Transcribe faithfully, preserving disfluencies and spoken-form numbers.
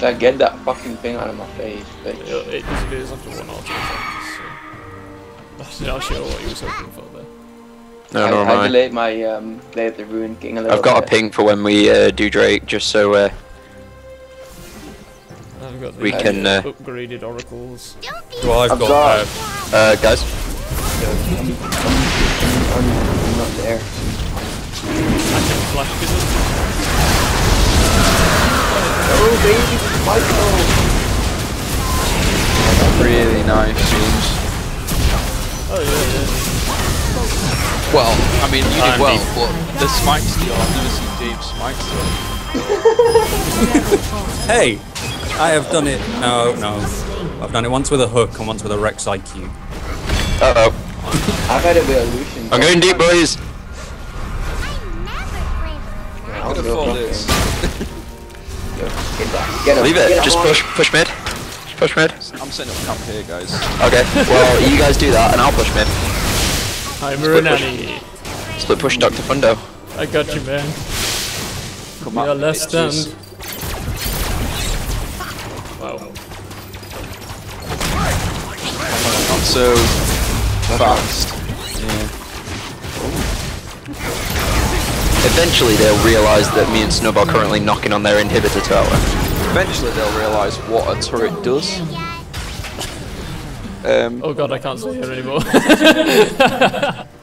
Like, get that fucking thing out of my face, bitch. It, it disappears after one or two seconds, so... That's not sure what he was hoping for there. No, I, no, I delayed my um, Blade of the Ruined King a little I've got bit. a ping for when we uh, do Drake, just so uh, I've got the we can. Uh, upgraded oracles. Well, I've I've got. got- Uh, uh, guys, I'm, I'm, I'm, I'm not there. I can flash business. Oh, baby, Michael! Really nice scenes. Oh yeah, yeah. Well, I mean, you I'm did well, deep. but the smite steal, I've never seen Dave smite steal. hey, I have done it. No, no, I've done it once with a hook and once with a Rex I Q. uh oh, I've had it with Illusion. I'm going deep, boys. I'll I could go afford block this. him. Get that. Get him. Leave Get it. him Just on. push, push mid. Just push mid. I'm setting up camp here, guys. Okay. Well, you guys do that, and I'll push mid. I'm Split push. Renani. Split push, Doctor Fundo. I got you, man. Come We on, are less than. bitches. Wow. Not so fast. Eventually, they'll realise that me and Snub are currently knocking on their inhibitor tower. Eventually they'll realise what a turret does. Um, Oh god, I can't stay here anymore.